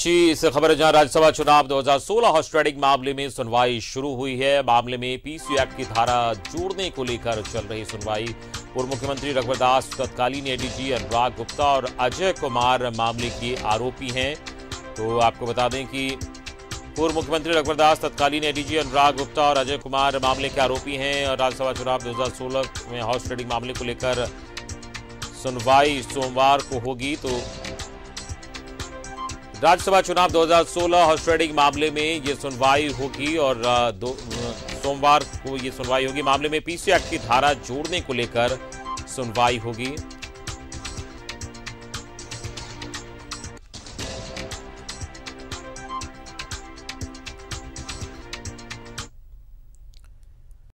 अच्छी से खबर है जहां राज्यसभा चुनाव 2016 हॉर्स ट्रेडिंग मामले में सुनवाई शुरू हुई है। मामले में पीसी एक्ट की धारा जोड़ने को लेकर चल रही सुनवाई। पूर्व मुख्यमंत्री रघुवर दास, तत्कालीन एडीजी अनुराग गुप्ता और अजय कुमार मामले के आरोपी हैं। तो आपको बता दें कि पूर्व मुख्यमंत्री रघुवर दास, तत्कालीन एडीजी अनुराग गुप्ता और अजय कुमार मामले के आरोपी हैं। और राज्यसभा चुनाव 2016 में हॉर्स ट्रेडिंग मामले को लेकर सुनवाई सोमवार को होगी। तो राज्यसभा चुनाव 2016 हॉर्स ट्रेडिंग मामले में ये सुनवाई होगी और सोमवार को ये सुनवाई होगी। मामले में पीसी एक्ट की धारा जोड़ने को लेकर सुनवाई होगी।